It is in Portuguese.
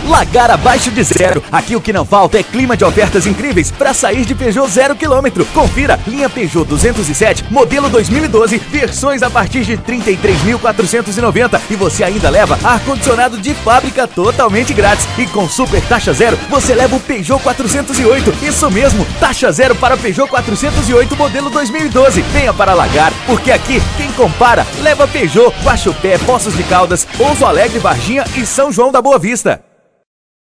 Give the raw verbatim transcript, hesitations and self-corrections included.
Lagar abaixo de zero. Aqui o que não falta é clima de ofertas incríveis para sair de Peugeot zero quilômetro. Confira, linha Peugeot duzentos e sete, modelo dois mil e doze, versões a partir de trinta e três mil quatrocentos e noventa e você ainda leva ar-condicionado de fábrica totalmente grátis. E com super taxa zero, você leva o Peugeot quatrocentos e oito. Isso mesmo, taxa zero para Peugeot quatrocentos e oito, modelo dois mil e doze. Venha para Lagar, porque aqui quem compara leva Peugeot. Guaxupé, Poços de Caldas, Pouso Alegre, Varginha e São João da Boa Vista.